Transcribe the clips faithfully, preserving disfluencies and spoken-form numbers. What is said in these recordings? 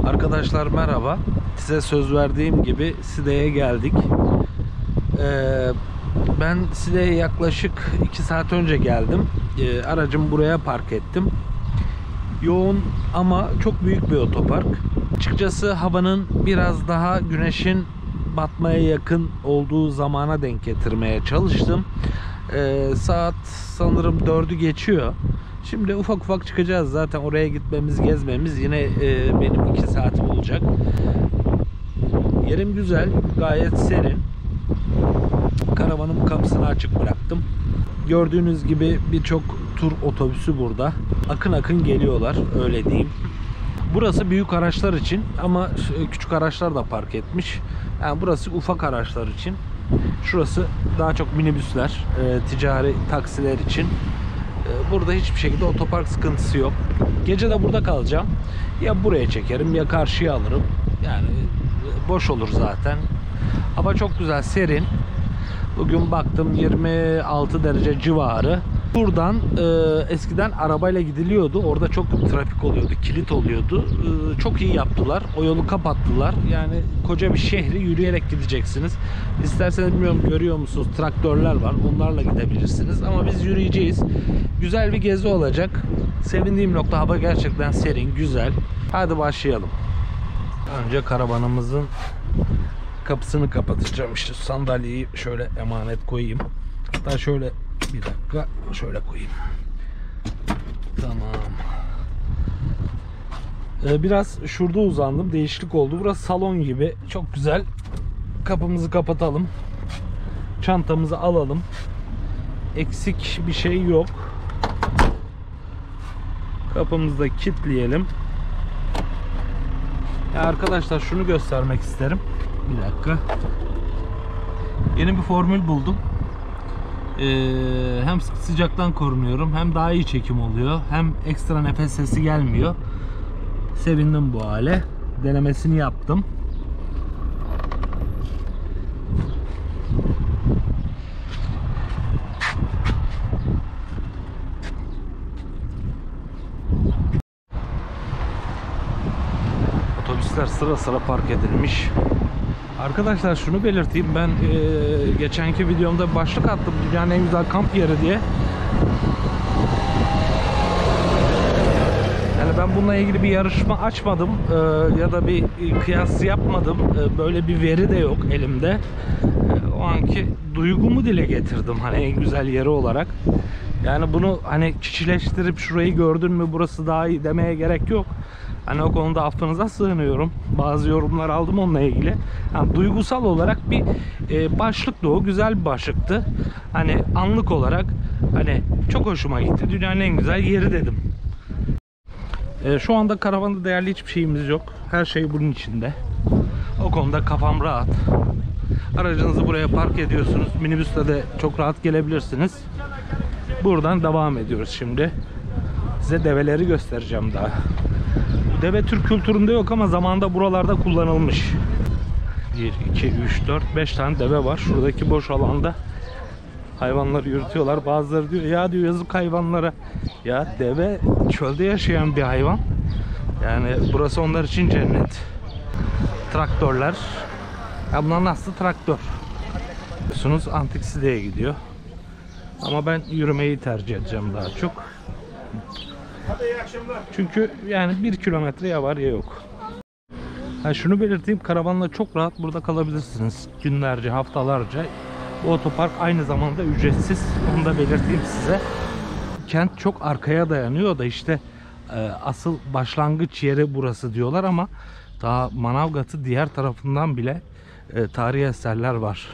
Arkadaşlar merhaba. Size söz verdiğim gibi Side'ye geldik. Ee, ben Side'ye yaklaşık iki saat önce geldim. Ee, aracımı buraya park ettim. Yoğun ama çok büyük bir otopark. Açıkçası havanın biraz daha güneşin batmaya yakın olduğu zamana denk getirmeye çalıştım. Ee, saat sanırım dördü geçiyor. Şimdi ufak ufak çıkacağız. Zaten oraya gitmemiz, gezmemiz yine e, benim iki saatim olacak. Yerim güzel, gayet serin. Karavanın kapısını açık bıraktım. Gördüğünüz gibi birçok tur otobüsü burada. Akın akın geliyorlar, öyle diyeyim. Burası büyük araçlar için ama küçük araçlar da park etmiş. Yani burası ufak araçlar için. Şurası daha çok minibüsler, e, ticari taksiler için. Burada hiçbir şekilde otopark sıkıntısı yok. Gece de burada kalacağım. Ya buraya çekerim ya karşıya alırım. Yani boş olur zaten. Hava çok güzel, serin. Bugün baktım yirmi altı derece civarı. Buradan e, eskiden arabayla gidiliyordu. Orada çok trafik oluyordu, kilit oluyordu. E, çok iyi yaptılar. O yolu kapattılar. Yani koca bir şehri yürüyerek gideceksiniz. İsterseniz bilmiyorum, görüyor musunuz? Traktörler var. Onlarla gidebilirsiniz. Ama biz yürüyeceğiz. Güzel bir gezi olacak. Sevindiğim nokta, hava gerçekten serin, güzel. Hadi başlayalım. Önce karavanımızın kapısını kapatacağım. İşte sandalyeyi şöyle emanet koyayım. Hatta şöyle bir dakika şöyle koyayım. Tamam. Ee, biraz şurada uzandım. Değişiklik oldu. Burası salon gibi. Çok güzel. Kapımızı kapatalım. Çantamızı alalım. Eksik bir şey yok. Kapımızı da kilitleyelim. Ya arkadaşlar, şunu göstermek isterim. Bir dakika. Yeni bir formül buldum. Ee, hem sıcaktan korunuyorum, hem daha iyi çekim oluyor, hem ekstra nefes sesi gelmiyor. Sevindim bu hale. Denemesini yaptım. Otobüsler sıra sıra park edilmiş. Arkadaşlar şunu belirteyim, ben e, geçenki videomda başlık attım, dünyanın en güzel kamp yeri diye. Yani ben bununla ilgili bir yarışma açmadım e, ya da bir kıyas yapmadım. E, böyle bir veri de yok elimde. E, o anki duygumu dile getirdim, hani en güzel yeri olarak. Yani bunu hani kişileştirip şurayı gördün mü burası daha iyi demeye gerek yok. Hani o konuda affınıza sığınıyorum. Bazı yorumlar aldım onunla ilgili. Yani duygusal olarak bir e, başlıktı o. Güzel bir başlıktı. Hani anlık olarak hani çok hoşuma gitti. Dünyanın en güzel yeri dedim. E, şu anda karavanda değerli hiçbir şeyimiz yok. Her şey bunun içinde. O konuda kafam rahat. Aracınızı buraya park ediyorsunuz. Minibüste de çok rahat gelebilirsiniz. Buradan devam ediyoruz şimdi. Size develeri göstereceğim daha. Deve Türk kültüründe yok ama zamanında buralarda kullanılmış. bir, iki, üç, dört, beş tane deve var. Şuradaki boş alanda hayvanları yürütüyorlar. Bazıları diyor ya, diyor yazık hayvanlara. Ya deve çölde yaşayan bir hayvan. Yani burası onlar için cennet. Traktörler. Ya bunlar nasıl traktör? Biliyorsunuz Antik Side'ye gidiyor. Ama ben yürümeyi tercih edeceğim daha çok. Çünkü yani bir kilometre ya var ya yok. Ha, şunu belirteyim, karavanla çok rahat burada kalabilirsiniz. Günlerce, haftalarca. Bu otopark aynı zamanda ücretsiz. Onu da belirteyim size. Kent çok arkaya dayanıyor da işte e, asıl başlangıç yeri burası diyorlar ama daha Manavgat'ı diğer tarafından bile e, tarihi eserler var.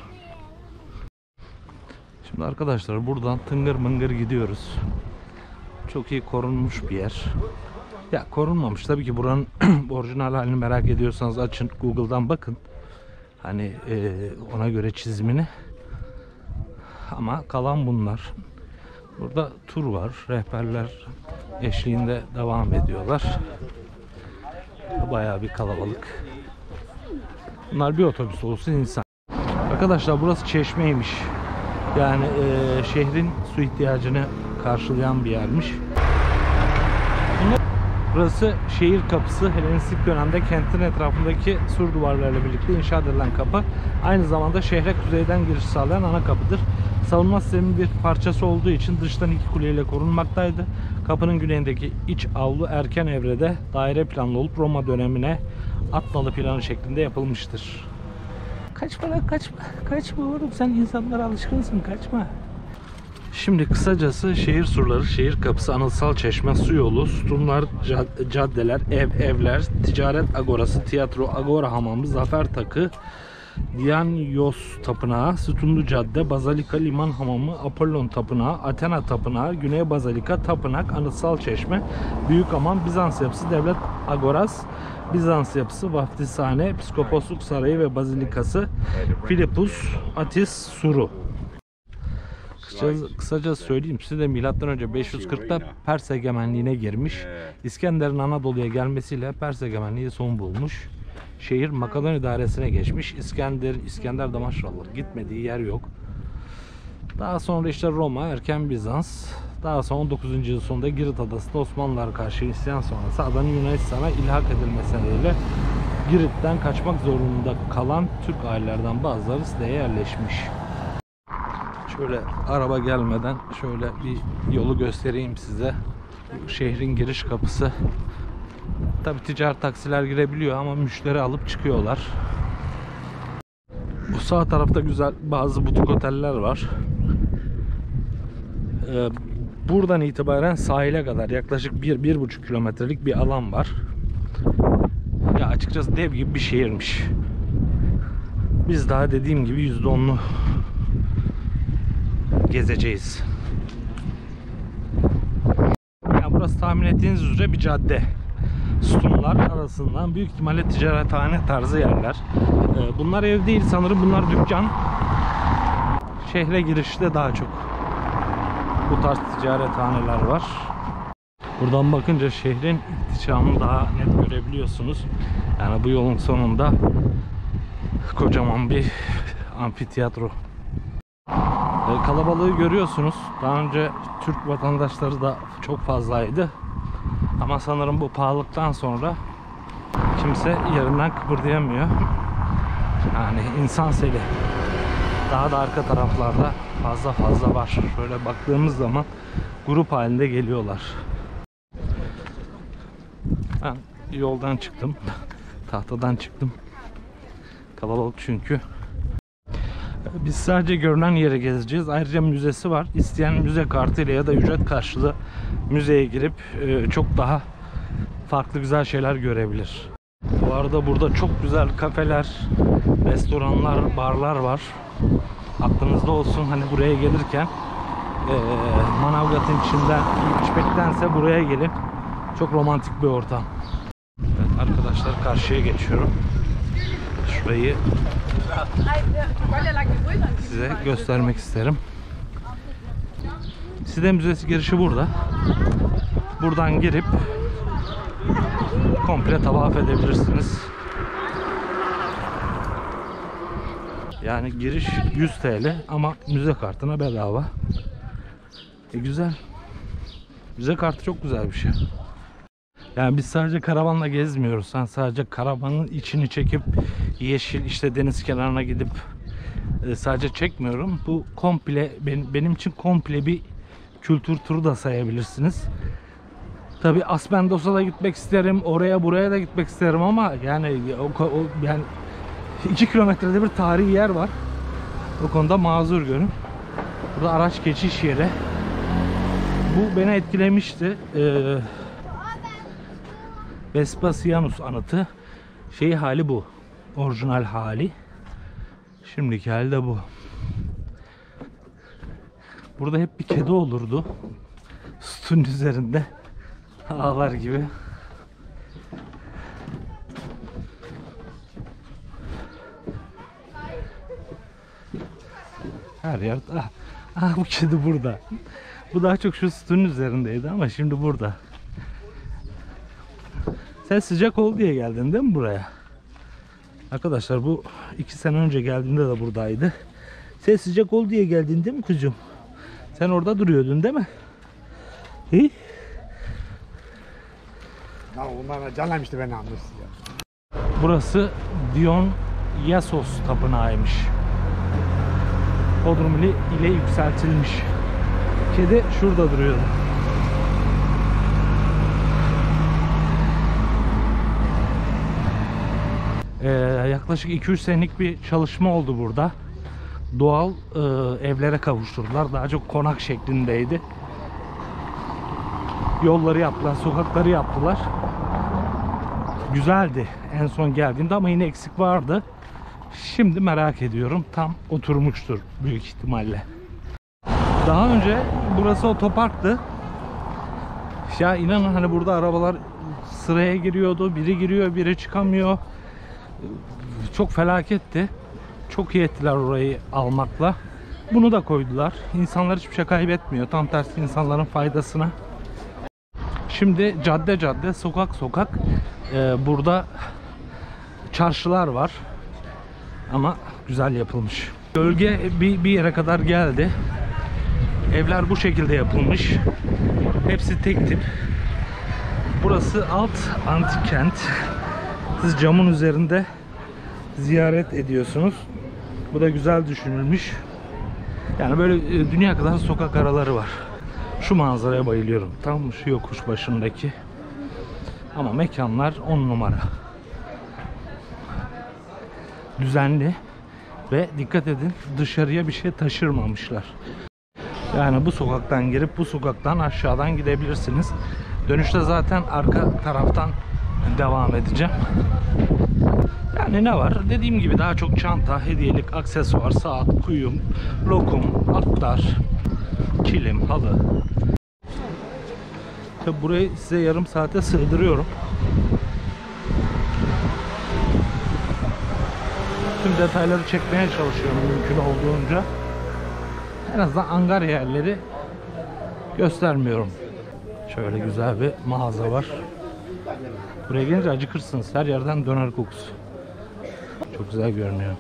Şimdi arkadaşlar buradan tıngır mıngır gidiyoruz. Çok iyi korunmuş bir yer. Ya korunmamış tabii ki, buranın orijinal halini merak ediyorsanız açın Google'dan bakın. Hani e, ona göre çizimini. Ama kalan bunlar. Burada tur var. Rehberler eşliğinde devam ediyorlar. Bayağı bir kalabalık. Bunlar bir otobüs olsun insan. Arkadaşlar burası çeşmeymiş. Yani e, şehrin su ihtiyacını karşılayan bir yermiş. Burası şehir kapısı. Helenistik dönemde kentin etrafındaki sur duvarlarıyla birlikte inşa edilen kapı. Aynı zamanda şehre kuzeyden giriş sağlayan ana kapıdır. Savunma sisteminin bir parçası olduğu için dıştan iki kuleyle korunmaktaydı. Kapının güneyindeki iç avlu erken evrede daire planlı olup Roma dönemine at nalı planı şeklinde yapılmıştır. Kaçma lan, kaçma. Kaçma oğlum, sen insanlara alışkınsın, kaçma. Şimdi kısacası şehir surları, şehir kapısı, anıtsal çeşme, su yolu, sütunlar, caddeler, ev, evler, ticaret agorası, tiyatro, agora hamamı, zafer takı, Dionysos tapınağı, sütunlu cadde, bazalika, liman hamamı, Apollon tapınağı, Athena tapınağı, Güney bazalika, tapınak, anıtsal çeşme, büyük hamam, Bizans yapısı, devlet agoras, Bizans yapısı, vaftizhane, psikoposluk sarayı ve bazilikası, Philippus, Atis suru. Kısaca, kısaca söyleyeyim size, milattan önce beş yüz kırk'ta Pers egemenliğine girmiş. İskender'in Anadolu'ya gelmesiyle Pers egemenliği son bulmuş. Şehir Makedon idaresine geçmiş. İskender, İskender de maşallah gitmediği yer yok. Daha sonra işte Roma, erken Bizans. Daha sonra on dokuzuncu yüzyıl sonunda Girit adasında Osmanlılar karşı isyan sonrası adanın Yunanistan'a ilhak edilmesi nedeniyle Girit'ten kaçmak zorunda kalan Türk ailelerden bazıları siteye yerleşmiş. Şöyle araba gelmeden şöyle bir yolu göstereyim size. Şehrin giriş kapısı. Tabi ticaret taksiler girebiliyor ama müşteri alıp çıkıyorlar. Bu sağ tarafta güzel bazı butik oteller var. Ee, buradan itibaren sahile kadar yaklaşık bir bir buçuk kilometrelik bir alan var. Ya açıkçası dev gibi bir şehirmiş. Biz daha dediğim gibi yüzde onlu gezeceğiz. Yani burası tahmin ettiğiniz üzere bir cadde. Sütunlar arasından büyük ihtimalle ticarethane tarzı yerler. Bunlar ev değil sanırım, bunlar dükkan. Şehre girişte daha çok bu tarz ticarethaneler var. Buradan bakınca şehrin ihtişamını daha net görebiliyorsunuz. Yani bu yolun sonunda kocaman bir amfiteyatro. Kalabalığı görüyorsunuz. Daha önce Türk vatandaşları da çok fazlaydı. Ama sanırım bu pahalılıktan sonra kimse yerinden kıpırdayamıyor. Yani insan seli daha da arka taraflarda fazla fazla var. Şöyle baktığımız zaman grup halinde geliyorlar. Ben yoldan çıktım. Tahtadan çıktım. Kalabalık çünkü. Biz sadece görünen yere gezeceğiz. Ayrıca müzesi var. İsteyen müze kartıyla ya da ücret karşılığı müzeye girip çok daha farklı güzel şeyler görebilir. Bu arada burada çok güzel kafeler, restoranlar, barlar var. Aklınızda olsun, hani buraya gelirken e, Manavgat'ın içinden içmektense buraya gelin. Çok romantik bir ortam. Evet arkadaşlar, karşıya geçiyorum. Şurayı size göstermek isterim. Side Müzesi girişi burada. Buradan girip komple tavaf edebilirsiniz. Yani giriş yüz TL ama müze kartına bedava. E güzel. Müze kartı çok güzel bir şey. Yani biz sadece karavanla gezmiyoruz. Sen sadece karavanın içini çekip yeşil işte deniz kenarına gidip e, sadece çekmiyorum. Bu komple benim, benim için komple bir kültür turu da sayabilirsiniz. Tabi Aspendos'a da gitmek isterim, oraya buraya da gitmek isterim ama yani o, o yani iki kilometrede bir tarihi yer var. O konuda mazur görün. Burada araç geçiş yeri. Bu beni etkilemişti. Ee, Vespasianus anıtı. Şey hali bu. Orijinal hali. Şimdiki hali de bu. Burada hep bir kedi olurdu. Sütunun üzerinde. Ağlar gibi. Her yer. Ah, ah bu kedi burada. Bu daha çok şu sütunun üzerindeydi ama şimdi burada. Sen sıcak ol diye geldin değil mi buraya? Arkadaşlar bu iki sene önce geldiğinde de buradaydı. Sen sıcak ol diye geldin değil mi kızım? Sen orada duruyordun değil mi? Hi? Ya onlar canlanmıştı beni anlıyorsun ya. Burası Dionysos Tapınağı'ymış. Bodrumli ile yükseltilmiş. Kedi şurada duruyordu. Ee, yaklaşık iki üç senelik bir çalışma oldu burada. Doğal e, evlere kavuşturdular. Daha çok konak şeklindeydi. Yolları yaptılar, sokakları yaptılar. Güzeldi en son geldiğimde ama yine eksik vardı. Şimdi merak ediyorum. Tam oturmuştur büyük ihtimalle. Daha önce burası otoparktı. Ya inanın hani burada arabalar sıraya giriyordu. Biri giriyor, biri çıkamıyor. Çok felaketti. Çok iyi ettiler orayı almakla. Bunu da koydular. İnsanlar hiçbir şey kaybetmiyor. Tam tersi insanların faydasına. Şimdi cadde cadde, sokak sokak e, burada çarşılar var. Ama güzel yapılmış. Bölge bir, bir yere kadar geldi. Evler bu şekilde yapılmış. Hepsi tek tip. Burası alt antik kent. Siz camın üzerinde ziyaret ediyorsunuz. Bu da güzel düşünülmüş. Yani böyle dünya kadar sokak araları var. Şu manzaraya bayılıyorum. Tam şu yokuş başındaki. Ama mekanlar on numara. Düzenli ve dikkat edin, dışarıya bir şey taşırmamışlar. Yani bu sokaktan girip bu sokaktan aşağıdan gidebilirsiniz. Dönüşte zaten arka taraftan devam edeceğim. Yani ne var? Dediğim gibi daha çok çanta, hediyelik, aksesuar, saat, kuyum, lokum, atlar, kilim, halı. Tabi burayı size yarım saate sığdırıyorum. Tüm detayları çekmeye çalışıyorum mümkün olduğunca. En azından angar yerleri göstermiyorum. Şöyle güzel bir mağaza var. Buraya gelince acıkırsınız. Her yerden döner kokusu. Çok güzel görünüyor.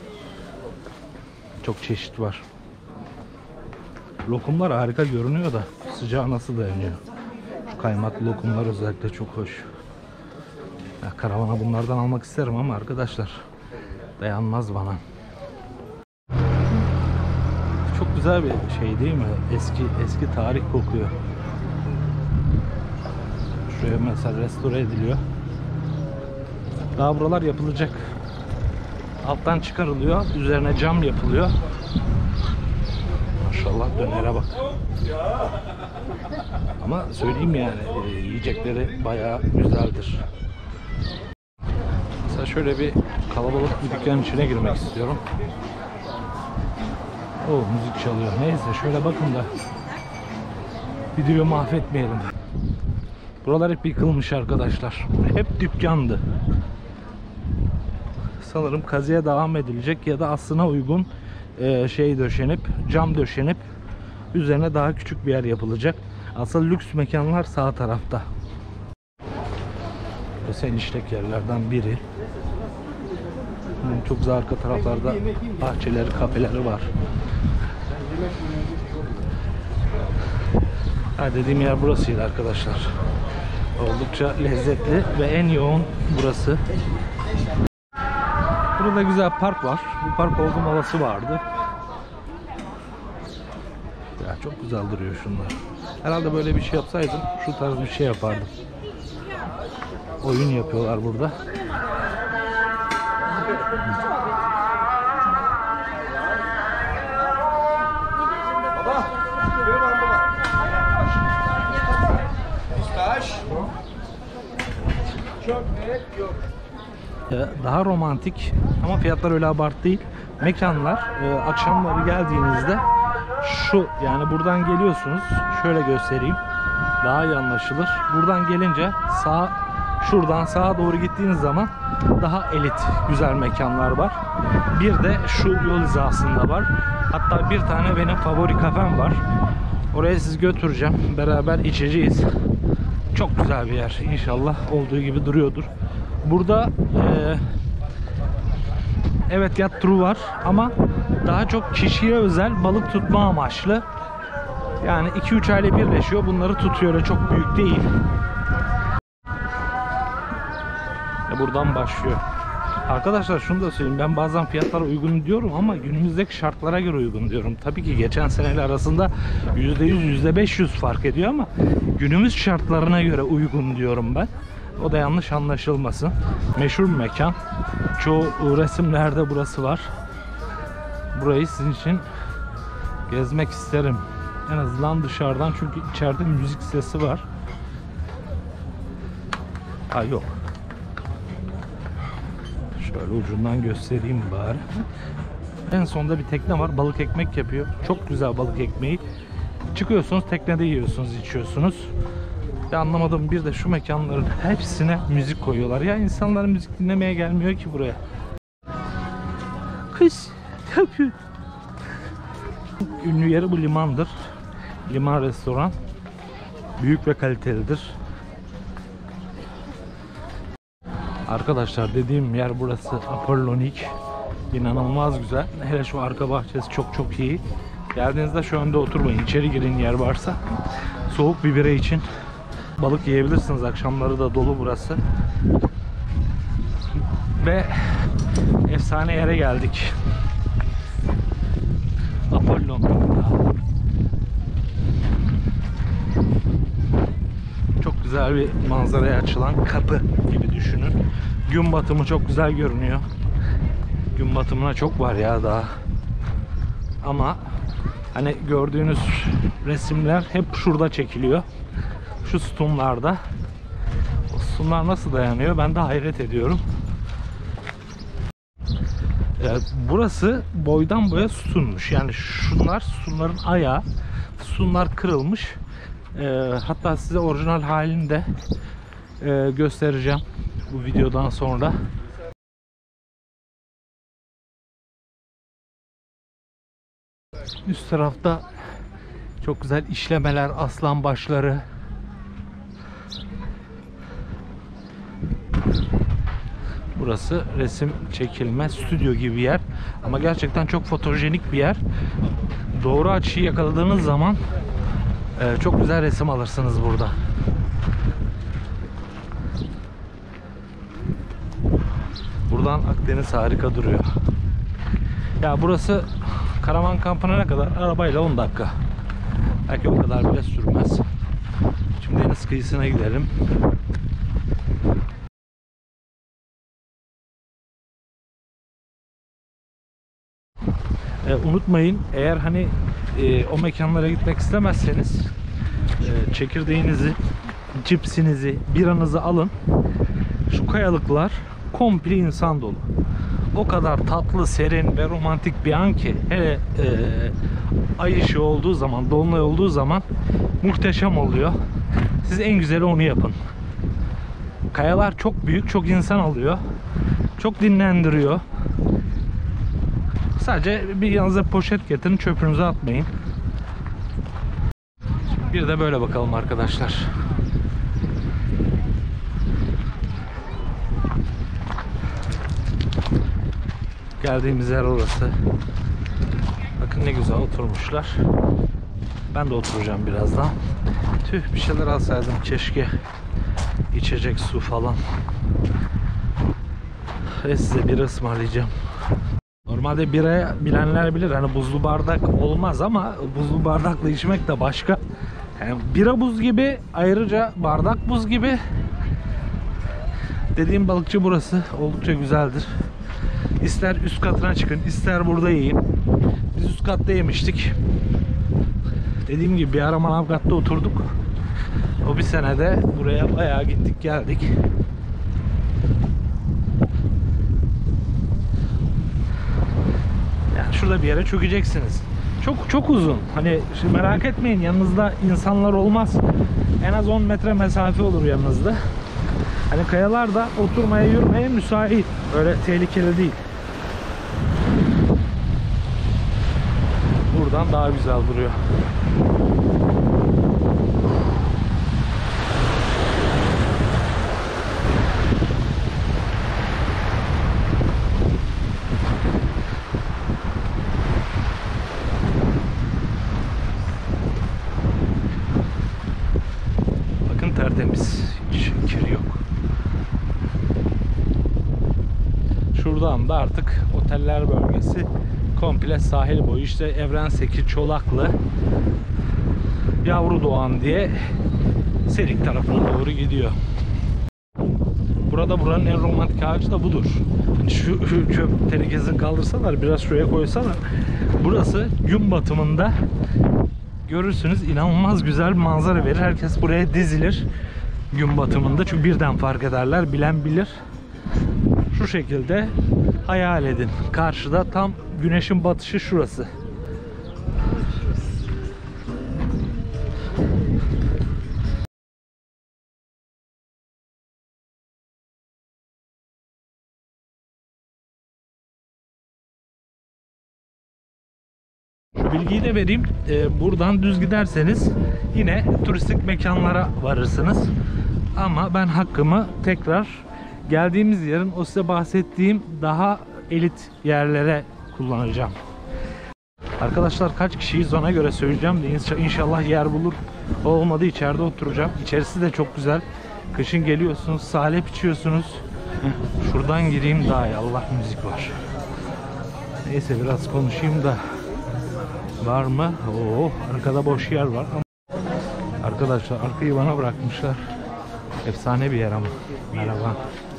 Çok çeşit var. Lokumlar harika görünüyor da sıcağı nasıl dayanıyor? Şu kaymaklı lokumlar özellikle çok hoş. Ya karavana bunlardan almak isterim ama arkadaşlar dayanmaz bana. Çok güzel bir şey değil mi? Eski eski tarih kokuyor. Şuraya mesela restore ediliyor. Daha buralar yapılacak. Alttan çıkarılıyor. Üzerine cam yapılıyor. Maşallah dönere bak. Ama söyleyeyim yani e, yiyecekleri bayağı güzeldir. Mesela şöyle bir kalabalık bir dükkanın içine girmek istiyorum. O müzik çalıyor. Neyse şöyle bakın da videoyu mahvetmeyelim. Buralar hep yıkılmış arkadaşlar. Hep dükkandı. Sanırım kazıya devam edilecek ya da aslına uygun e, şey döşenip, cam döşenip üzerine daha küçük bir yer yapılacak. Asıl lüks mekanlar sağ tarafta. Sen işlek yerlerden biri. Çok güzel arka taraflarda bahçeleri, kafeleri var. Ha, dediğim yer burasıydı arkadaşlar. Oldukça lezzetli ve en yoğun burası. Burada güzel park var. Bu park olduğum havası vardı. Ya çok güzel duruyor şunlar. Herhalde böyle bir şey yapsaydım şu tarz bir şey yapardım. Oyun yapıyorlar burada. Daha romantik ama fiyatlar öyle abartı değil. Mekanlar e, akşamları geldiğinizde şu yani buradan geliyorsunuz. Şöyle göstereyim. Daha iyi anlaşılır. Buradan gelince sağ şuradan sağa doğru gittiğiniz zaman daha elit güzel mekanlar var. Bir de şu yol hizasında var. Hatta bir tane benim favori kafem var. Oraya sizi götüreceğim. Beraber içeceğiz. Çok güzel bir yer. İnşallah olduğu gibi duruyordur. Burada e, evet yat turu var ama daha çok kişiye özel balık tutma amaçlı. Yani iki üç aile birleşiyor. Bunları tutuyor. Öyle çok büyük değil. E buradan başlıyor. Arkadaşlar şunu da söyleyeyim. Ben bazen fiyatlara uygun diyorum ama günümüzdeki şartlara göre uygun diyorum. Tabii ki geçen seneyle arasında yüzde yüz yüzde beş yüz fark ediyor ama günümüz şartlarına göre uygun diyorum ben. O da yanlış anlaşılmasın. Meşhur bir mekan. Çoğu resimlerde burası var. Burayı sizin için gezmek isterim. En azından dışarıdan, çünkü içeride müzik sesi var. Ha yok. Şöyle ucundan göstereyim bari. En sonda bir tekne var. Balık ekmek yapıyor. Çok güzel balık ekmeği. Çıkıyorsunuz, teknede yiyorsunuz, içiyorsunuz. Ya anlamadım, bir de şu mekanların hepsine müzik koyuyorlar. Ya insanlar müzik dinlemeye gelmiyor ki buraya. Kız yapıyor. Ünlü yeri bu limandır. Liman restoran. Büyük ve kalitelidir. Arkadaşlar dediğim yer burası, Apollonik. İnanılmaz güzel. Hele şu arka bahçesi çok çok iyi. Geldiğinizde şu önde oturmayın. İçeri girin yer varsa. Soğuk bir bira için balık yiyebilirsiniz. Akşamları da dolu burası. Ve efsane yere geldik. Apollon. Çok güzel bir manzaraya açılan kapı gibi düşünün. Gün batımı çok güzel görünüyor. Gün batımına çok var ya daha. Ama hani gördüğünüz resimler hep şurada çekiliyor. Şu sütunlarda. O sütunlar nasıl dayanıyor? Ben de hayret ediyorum. Burası boydan boya sütunmuş. Yani şunlar sütunların ayağı. Sütunlar kırılmış. E, hatta size orijinal halini de e, göstereceğim bu videodan sonra. Üst tarafta çok güzel işlemeler, aslan başları. Burası resim çekilme, stüdyo gibi bir yer. Ama gerçekten çok fotojenik bir yer. Doğru açıyı yakaladığınız zaman e, çok güzel resim alırsınız burada. Buradan Akdeniz harika duruyor. Ya burası Karaman kampına ne kadar? Arabayla on dakika. Belki o kadar bile sürmez. Şimdi deniz kıyısına gidelim. E, unutmayın, eğer hani e, o mekanlara gitmek istemezseniz e, çekirdeğinizi, cipsinizi, biranızı alın. Şu kayalıklar komple insan dolu. O kadar tatlı, serin ve romantik bir an ki, hele e, ay ışığı olduğu zaman, dolunay olduğu zaman muhteşem oluyor. Siz en güzeli onu yapın. Kayalar çok büyük, çok insan alıyor. Çok dinlendiriyor. Sadece bir yanınıza poşet getirin, çöpünüzü atmayın. Bir de böyle bakalım arkadaşlar. Geldiğimiz yer orası. Bakın ne güzel oturmuşlar. Ben de oturacağım birazdan. Tüh, bir şeyler alsaydım keşke. İçecek su falan. Ve size bira ısmarlayacağım. Normalde bira bilenler bilir, hani buzlu bardak olmaz ama buzlu bardakla içmek de başka. Yani bira buz gibi, ayrıca bardak buz gibi. Dediğim balıkçı burası oldukça güzeldir. İster üst katına çıkın, ister burada yiyin. Biz üst katta yemiştik. Dediğim gibi bir ara Manavgat'ta oturduk. O bir senede buraya bayağı gittik geldik. Yani şurada bir yere çökeceksiniz. Çok çok uzun. Hani şimdi merak etmeyin, yanınızda insanlar olmaz. En az on metre mesafe olur yanınızda. Hani kayalar da oturmaya, yürümeye müsait. Öyle tehlikeli değil. Buradan daha güzel duruyor. Bakın tertemiz. Hiç kir yok. Şuradan da artık oteller bölgesi komple sahil boyu. İşte Evrenseki, Çolaklı, Yavru Doğan diye Serik tarafına doğru gidiyor. Burada buranın en romantik ağacı da budur. Şu, şu çöp tenekesini kaldırsalar, biraz şuraya koysalar, burası gün batımında görürsünüz, inanılmaz güzel bir manzara verir. Herkes buraya dizilir gün batımında, çünkü birden fark ederler, bilen bilir. Şu şekilde hayal edin. Karşıda tam güneşin batışı şurası. Şu bilgiyi de vereyim. Ee, buradan düz giderseniz yine turistik mekanlara varırsınız. Ama ben hakkımı tekrar geldiğimiz yerin o size bahsettiğim daha elit yerlere kullanacağım. Arkadaşlar kaç kişiyiz ona göre söyleyeceğim de inşallah yer bulur. Olmadı içeride oturacağım. İçerisi de çok güzel. Kışın geliyorsunuz, salep içiyorsunuz. Şuradan gireyim daha iyi. Allah, müzik var. Neyse biraz konuşayım da. Var mı? Oo, arkada boş yer var. Arkadaşlar arkayı bana bırakmışlar. Efsane bir yer ama. Merhaba.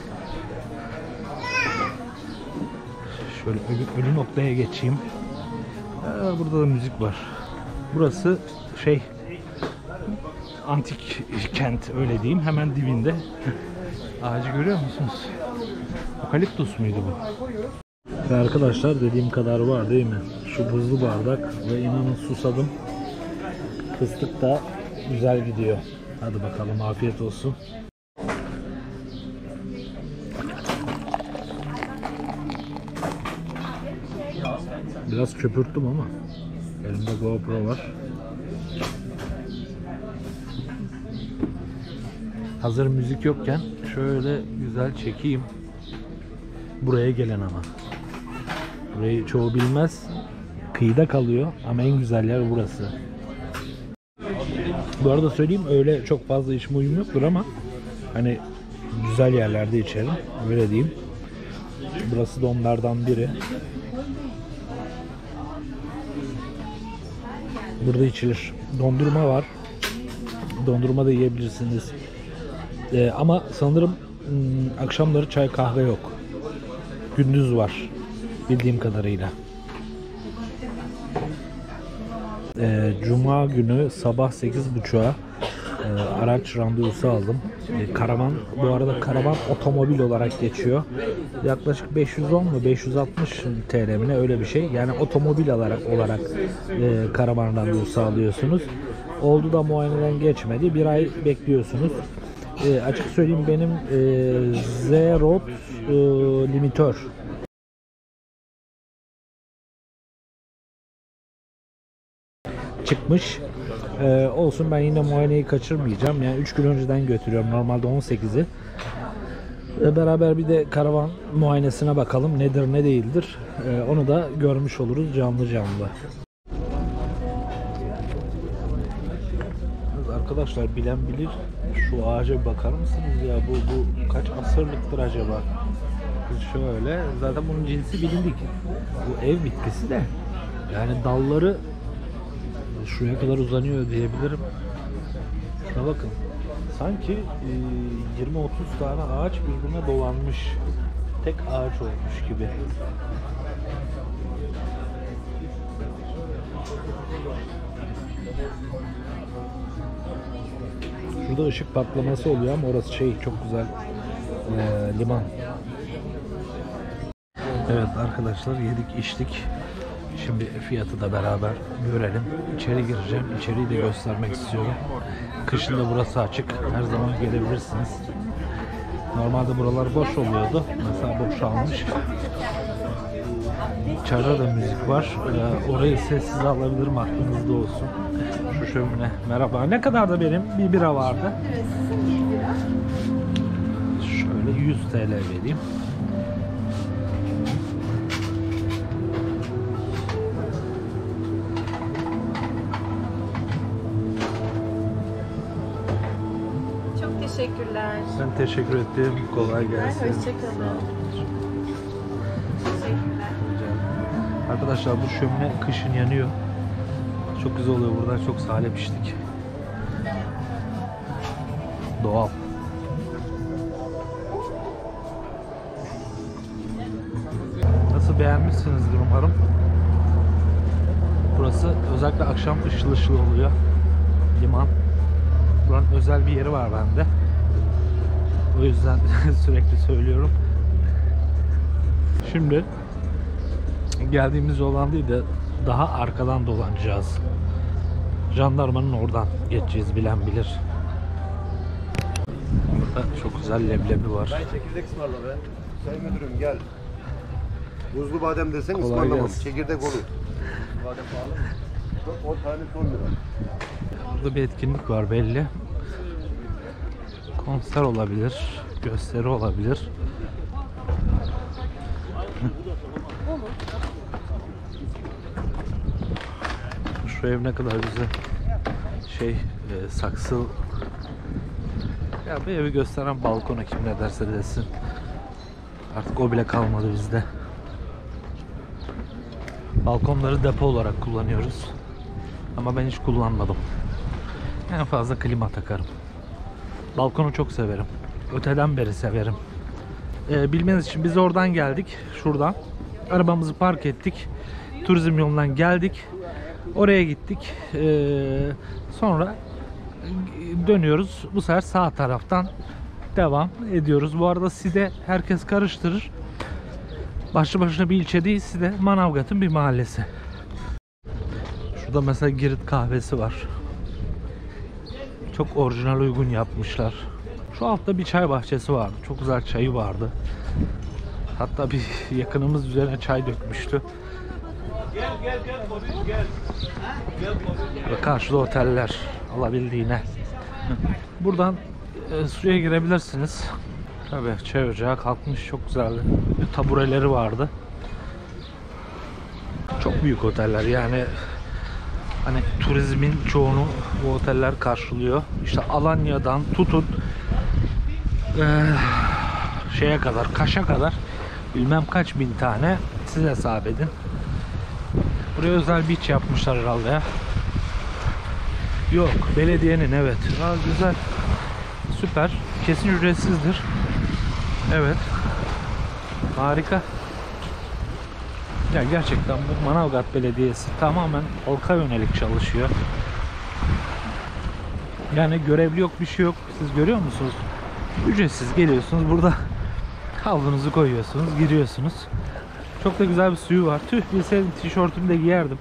Şöyle ölü, ölü noktaya geçeyim. Ee, burada da müzik var. Burası şey, antik kent, öyle diyeyim. Hemen dibinde. Ağacı görüyor musunuz? Okaliptus muydu bu? Ve arkadaşlar dediğim kadar var değil mi? Şu buzlu bardak ve inanın susadım. Fıstık da güzel gidiyor. Hadi bakalım, afiyet olsun. Biraz köpürttüm ama elimde GoPro var. Hazır müzik yokken şöyle güzel çekeyim. Buraya gelen ama. Burayı çoğu bilmez. Kıyıda kalıyor ama en güzel yer burası. Bu arada söyleyeyim, öyle çok fazla içme uyum yoktur ama hani güzel yerlerde içerim. Öyle diyeyim. Burası da onlardan biri. Burada içilir. Dondurma var. Dondurma da yiyebilirsiniz. Ee, ama sanırım ım, akşamları çay kahve yok. Gündüz var. Bildiğim kadarıyla. Ee, Cuma günü sabah sekiz buçuğa e, araç randevusu aldım. E, karavan, bu arada karavan otomobil olarak geçiyor. Yaklaşık beş yüz on mu beş yüz altmış T L mi ne, öyle bir şey. Yani otomobil olarak olarak e, karavan randevusu alıyorsunuz. Oldu da muayeneden geçmedi. Bir ay bekliyorsunuz. E, açık söyleyeyim, benim e, Z-Road e, limitör çıkmış. Ee, olsun, ben yine muayeneyi kaçırmayacağım. Yani üç gün önceden götürüyorum. Normalde on sekizi. Ee, beraber bir de karavan muayenesine bakalım. Nedir ne değildir. Ee, onu da görmüş oluruz canlı canlı. Arkadaşlar bilen bilir. Şu ağaca bir bakar mısınız ya? Bu, bu kaç asırlıktır acaba? Şöyle. Zaten bunun cinsi bilindik. Bu ev bitkisi de. Yani dalları şuraya kadar uzanıyor diyebilirim. Şuna bakın. Sanki e, yirmi otuz tane ağaç birbirine dolanmış. Tek ağaç olmuş gibi. Şurada ışık patlaması oluyor ama orası şey, çok güzel e, liman. Evet arkadaşlar, yedik içtik. Şimdi fiyatı da beraber görelim. İçeri gireceğim. İçeriği de göstermek istiyorum. Kışın da burası açık. Her zaman gelebilirsiniz. Normalde buralar boş oluyordu. Mesela boşalmış. İçeride de müzik var. Ee, orayı sessiz alabilirim, aklınızda olsun. Şu şömine. Merhaba. Ne kadar da benim? Bir bira vardı. Şöyle yüz T L vereyim. Teşekkürler. Ben teşekkür ettim. Kolay gelsin. Hoşçakalın. Teşekkürler. Arkadaşlar bu şömine kışın yanıyor. Çok güzel oluyor burada. Çok salep içtik. Doğal. Nasıl, beğenmişsinizdir umarım. Burası özellikle akşam ışıl ışıl oluyor. Liman. Buranın özel bir yeri var bende. O yüzden sürekli söylüyorum. Şimdi geldiğimiz yoldan değil de daha arkadan dolanacağız. Jandarmanın oradan geçeceğiz, bilen bilir. Burada çok güzel leblebi var. Ben çekirdek ısmarla be. Sayın müdürüm gel. Buzlu badem desen Kolay ısmarlamam. gelsin. Çekirdek olur. Badem pahalı mı? Yok, on tane on lira. Burada bir etkinlik var belli. Konser olabilir, gösteri olabilir. Şu ev ne kadar güzel. Şey, e, saksı. Ya bu evi gösteren balkona kim ne derse desin. Artık o bile kalmadı bizde. Balkonları depo olarak kullanıyoruz. Ama ben hiç kullanmadım. En fazla klima takarım. Balkonu çok severim. Öteden beri severim. Ee, bilmeniz için biz oradan geldik. Şuradan. Arabamızı park ettik. Turizm yolundan geldik. Oraya gittik. Ee, sonra dönüyoruz. Bu sefer sağ taraftan devam ediyoruz. Bu arada Side herkes karıştırır. Başlı başına bir ilçe değil, Side Manavgat'ın bir mahallesi. Şurada mesela Girit kahvesi var. Çok orijinal, uygun yapmışlar. Şu altta bir çay bahçesi vardı. Çok güzel çayı vardı. Hatta bir yakınımız üzerine çay dökmüştü. Gel gel gel polis gel. Gel polis. Ve karşıda oteller alabildiğine. Buradan e, suya girebilirsiniz. Tabii çay ocağı kalkmış, çok güzeldi. Bir tabureleri vardı. Çok büyük oteller yani. Hani turizmin çoğunu bu oteller karşılıyor. İşte Alanya'dan tutun ee, şeye kadar, Kaş'a kadar bilmem kaç bin tane, siz hesap edin. Buraya özel beach yapmışlar herhalde ya. Yok, belediyenin, evet. Ha, güzel. Süper. Kesin ücretsizdir. Evet. Harika. Ya gerçekten bu Manavgat Belediyesi tamamen halka yönelik çalışıyor. Yani görevli yok, bir şey yok. Siz görüyor musunuz? Ücretsiz geliyorsunuz, burada havlunuzu koyuyorsunuz, giriyorsunuz. Çok da güzel bir suyu var. Tüh, bilseydim tişörtümü de giyerdim.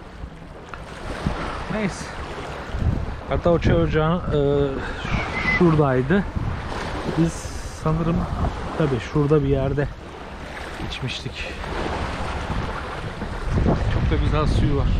Neyse. Hatta o çay ocağı e, şuradaydı. Biz sanırım tabii şurada bir yerde içmiştik. Çok da güzel suyu var.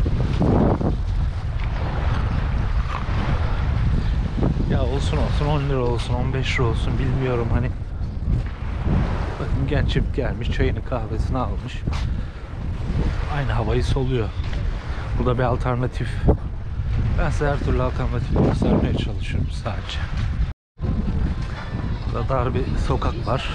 Ya olsun olsun on lira olsun, on beş lira olsun, bilmiyorum hani. Bakın genç çift gelmiş, çayını kahvesini almış. Aynı havayı soluyor. Burada bir alternatif. Ben size her türlü alternatif göstermeye çalışıyorum sadece. Burada dar bir sokak var.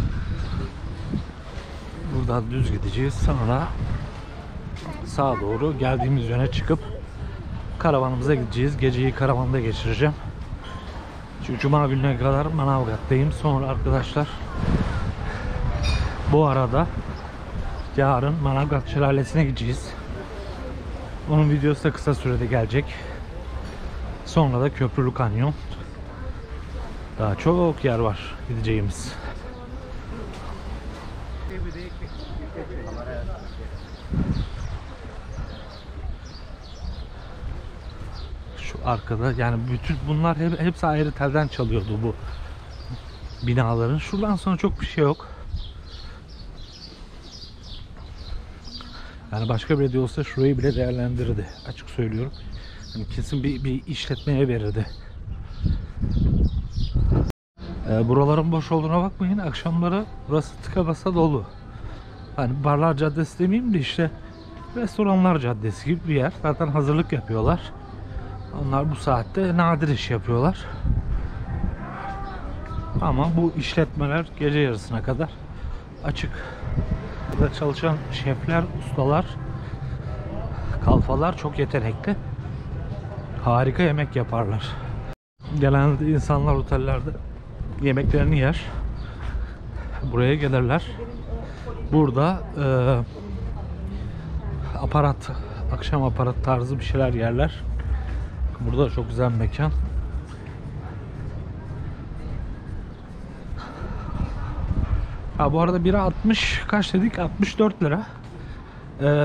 Buradan düz gideceğiz. Sonra sağa doğru geldiğimiz yöne çıkıp karavanımıza gideceğiz. Geceyi karavanda geçireceğim. Çünkü Cuma gününe kadar Manavgat'tayım. Sonra arkadaşlar bu arada yarın Manavgat Şelalesi'ne gideceğiz. Onun videosu da kısa sürede gelecek. Sonra da Köprülü Kanyon. Daha çok yer var gideceğimiz. Şu arkada yani bütün bunlar hep, hepsi ayrı telden çalıyordu bu binaların. Şuradan sonra çok bir şey yok. Yani başka bir belediye olsa şurayı bile değerlendirirdi. Açık söylüyorum. Yani kesin bir, bir işletmeye verirdi. Ee, buraların boş olduğuna bakmayın. Akşamları burası tıka basa dolu. Hani Barlar Caddesi demeyeyim de işte Restoranlar Caddesi gibi bir yer. Zaten hazırlık yapıyorlar. Onlar bu saatte nadir iş yapıyorlar. Ama bu işletmeler gece yarısına kadar açık. Burada çalışan şefler, ustalar, kalfalar çok yetenekli. Harika yemek yaparlar. Genelde insanlar otellerde yemeklerini yer. Buraya gelirler. Burada e, aparat, akşam aparat tarzı bir şeyler yerler. Burada çok güzel bir mekan. Ha, bu arada bira altmış, kaç dedik? altmış dört lira. Ee,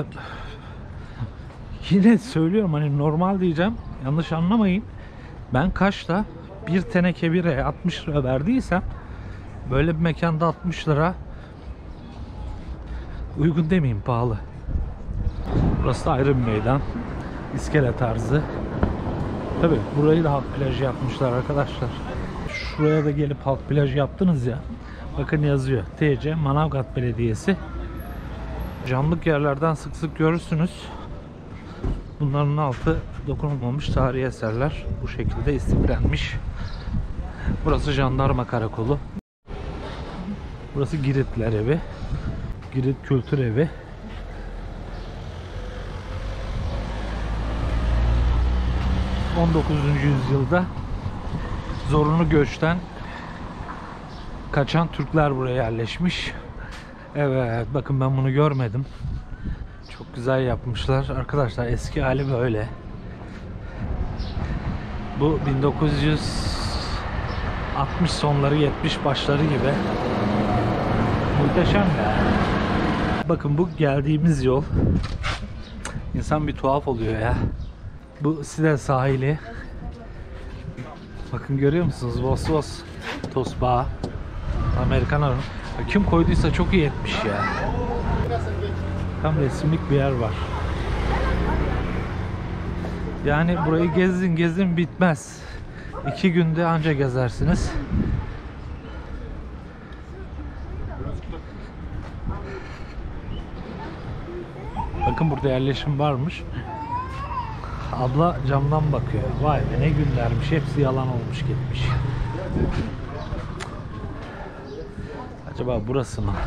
yine söylüyorum, hani normal diyeceğim. Yanlış anlamayın. Ben Kaş'ta bir teneke biraya altmış lira verdiysem böyle bir mekanda altmış lira uygun demeyeyim, pahalı. Burası da ayrı bir meydan. İskele tarzı. Tabi burayı da halk plajı yapmışlar arkadaşlar. Şuraya da gelip halk plajı yaptınız ya. Bakın yazıyor. T C Manavgat Belediyesi. Camlık yerlerden sık sık görürsünüz. Bunların altı dokunulmamış tarihi eserler. Bu şekilde istiflenmiş. Burası jandarma karakolu. Burası Giritler evi. Girit Kültür Evi. on dokuzuncu yüzyılda zorunlu göçten kaçan Türkler buraya yerleşmiş. Evet, bakın ben bunu görmedim. Çok güzel yapmışlar. Arkadaşlar eski hali böyle. Bu bin dokuz yüz altmış sonları yetmiş başları gibi. Muhteşem ya. Bakın bu geldiğimiz yol. İnsan bir tuhaf oluyor ya. Bu Side sahili. Bakın görüyor musunuz? Vos Vos Tosbağa. Amerikan arı. Kim koyduysa çok iyi etmiş ya. Tam resimlik bir yer var. Yani burayı gezin gezin bitmez. İki günde anca gezersiniz. Bakın burada yerleşim varmış. Abla camdan bakıyor. Vay be, ne günlermiş. Hepsi yalan olmuş gitmiş. Acaba burası mı?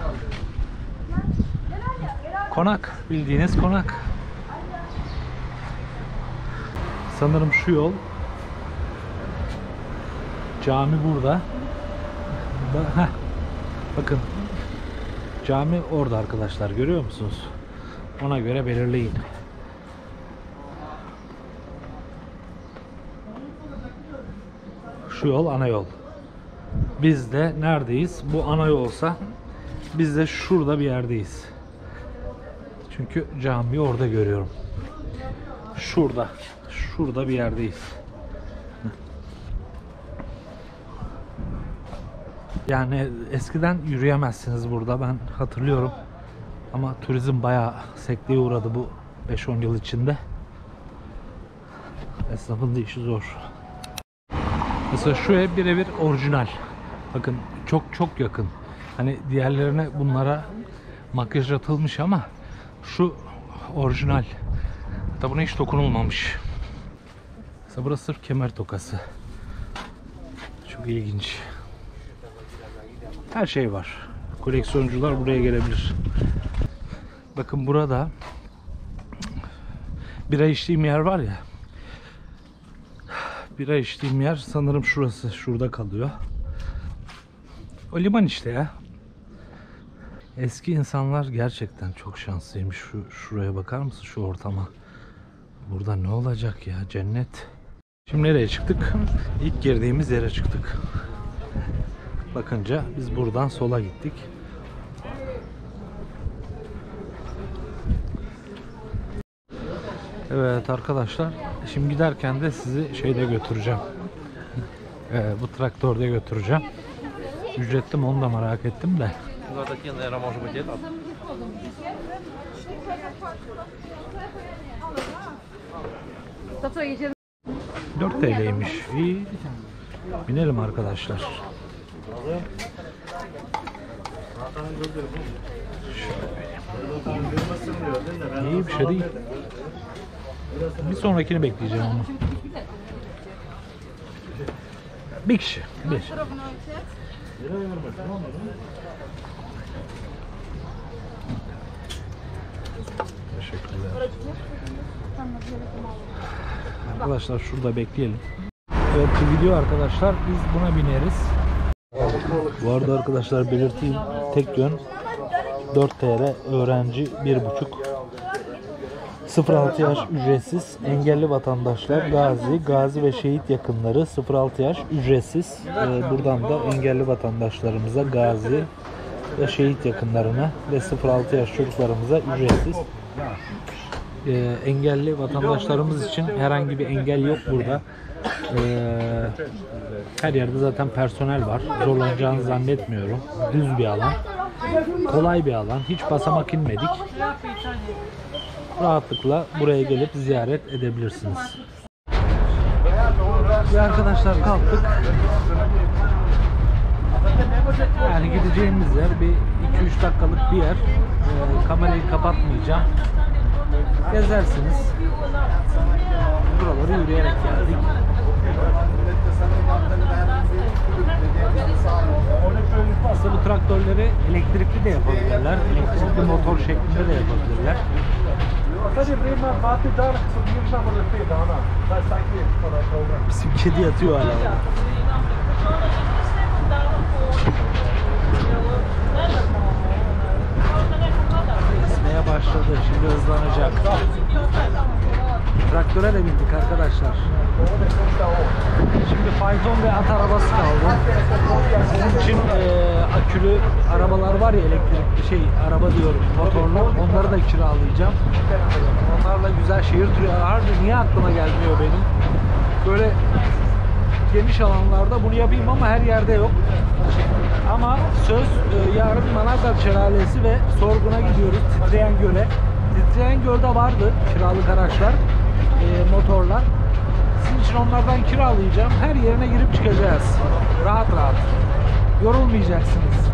Konak. Bildiğiniz konak. Sanırım şu yol. Cami burada. Heh. Bakın. Cami orada arkadaşlar. Görüyor musunuz? Ona göre belirleyin. Şu yol ana yol. Biz de neredeyiz? Bu ana yol olsa biz de şurada bir yerdeyiz. Çünkü camiyi orada görüyorum. Şurada. Şurada bir yerdeyiz. Yani eskiden yürüyemezsiniz burada. Ben hatırlıyorum. Ama turizm bayağı sekteye uğradı bu beş on yıl içinde. Esnafın da işi zor. Mesela şu ev birebir orijinal. Bakın çok çok yakın. Hani diğerlerine bunlara makyaj atılmış ama şu orijinal. Hatta buna hiç dokunulmamış. Mesela burası sırf kemer tokası. Çok ilginç. Her şey var. Koleksiyoncular buraya gelebilir. Bakın burada bira içtiğim yer var ya. Bira içtiğim yer sanırım şurası. Şurada kalıyor. O liman işte ya. Eski insanlar gerçekten çok şanslıymış. Şu, şuraya bakar mısın, şu ortama? Burada ne olacak ya? Cennet. Şimdi nereye çıktık? İlk girdiğimiz yere çıktık. Bakınca biz buradan sola gittik. Evet arkadaşlar, şimdi giderken de sizi şeyde götüreceğim. Ee, bu traktörde götüreceğim. Ücretli mi onu da merak ettim de. dört T L'ymiş. İyi. Binelim arkadaşlar. Şöyle. İyi bir şey değil. Bir sonrakini bekleyeceğim ama. Bir kişi. Bir. Arkadaşlar şurada bekleyelim. Evet, bu video arkadaşlar, biz buna bineriz. Bu arada arkadaşlar belirteyim, tek yön dört T L, öğrenci bir buçuk. sıfır altı yaş ücretsiz, engelli vatandaşlar, gazi, gazi ve şehit yakınları sıfır altı yaş ücretsiz. Ee, buradan da engelli vatandaşlarımıza, gazi ve şehit yakınlarına ve sıfır altı yaş çocuklarımıza ücretsiz. Ee, engelli vatandaşlarımız için herhangi bir engel yok burada. Ee, her yerde zaten personel var. Zorlanacağını zannetmiyorum. Düz bir alan. Kolay bir alan. Hiç basamak inmedik. Rahatlıkla buraya gelip ziyaret edebilirsiniz. Ve arkadaşlar kalktık. Yani gideceğimiz yer bir iki üç dakikalık bir yer. Ee, kamerayı kapatmayacağım. Gezersiniz. Buraları yürüyerek geldik. Aslında bu traktörleri elektrikli de yapabilirler. Elektrikli motor şeklinde de yapabilirler. Bizim kedi yatıyor hala. Esmeye başladı. Şimdi hızlanacak. Traktöre de bindik arkadaşlar. Şimdi fayton ve at arabası kaldı. Sizin için e, akülü arabalar var ya, elektrikli şey araba diyorum, motorlu, onları da kiralayacağım. Onlarla güzel şehir turu. Harbi niye aklıma gelmiyor benim? Böyle geniş alanlarda bunu yapayım ama her yerde yok. Ama söz, e, yarın Manavgat Şelalesi ve Sorgun'a gidiyoruz. Titreyen Göl'e. Titreyen Göl'de vardı kiralık araçlar, e, motorlar. Sizin için onlardan kiralayacağım. Her yerine girip çıkacağız. Rahat rahat. Yorulmayacaksınız.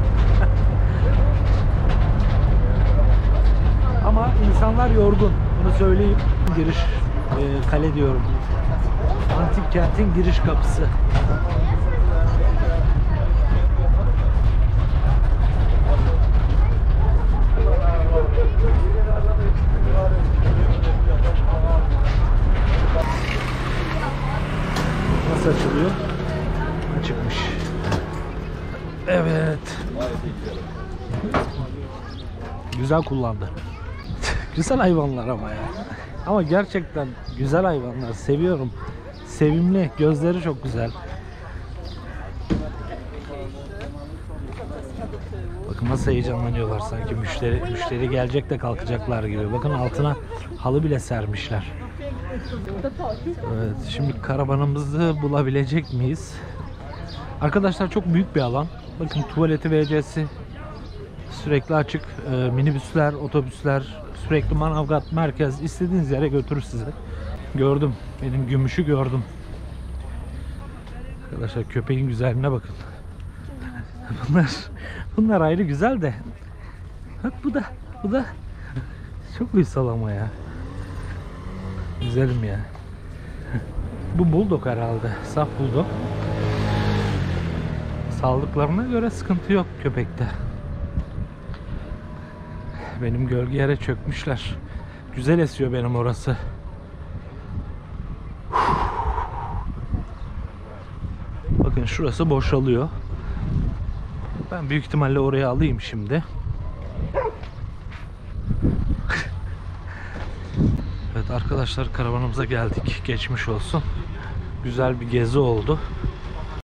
Ama insanlar yorgun. Bunu söyleyeyim. Giriş e, kale diyorum. Antik kentin giriş kapısı. Nasıl açılıyor? Açıkmış. Evet. Güzel kullandı. Güzel hayvanlar ama ya. Ama gerçekten güzel hayvanlar. Seviyorum. Sevimli. Gözleri çok güzel. Bakın nasıl heyecanlanıyorlar, sanki müşteri müşteri gelecek de kalkacaklar gibi. Bakın altına halı bile sermişler. Evet, şimdi karavanımızı bulabilecek miyiz? Arkadaşlar çok büyük bir alan. Bakın tuvaleti, V C'si sürekli açık. Ee, minibüsler, otobüsler, sürekli Manavgat merkez, istediğiniz yere götürür sizi. Gördüm. Benim gümüşü gördüm. Arkadaşlar köpeğin güzelliğine bakın. Bunlar bunlar ayrı güzel de. Bak bu da bu da çok uysal ama ya. Güzelim ya. Bu bulldog herhalde. Saf bulldog. Sağlıklarına göre sıkıntı yok köpekte. Benim gölge yere çökmüşler. Güzel esiyor benim orası. Bakın şurası boşalıyor. Ben büyük ihtimalle oraya alayım şimdi. Evet arkadaşlar, karavanımıza geldik. Geçmiş olsun. Güzel bir gezi oldu.